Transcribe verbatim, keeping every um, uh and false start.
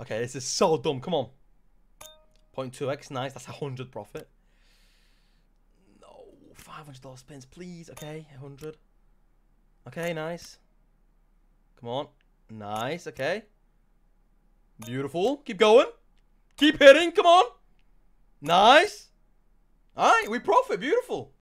Okay, this is so dumb. Come on. zero point two x. Nice. That's a hundred profit. No. five hundred dollar spins, please. Okay. a hundred. Okay, nice. Come on. Nice. Okay. Beautiful. Keep going. Keep hitting. Come on. Nice. All right. We profit. Beautiful.